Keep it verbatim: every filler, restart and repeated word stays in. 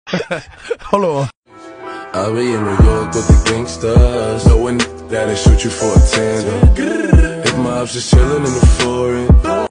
Hold on. I'll be in New York with the gangsters, knowing that'll shoot you for a tandem. If my ops just chillin' in the foreign.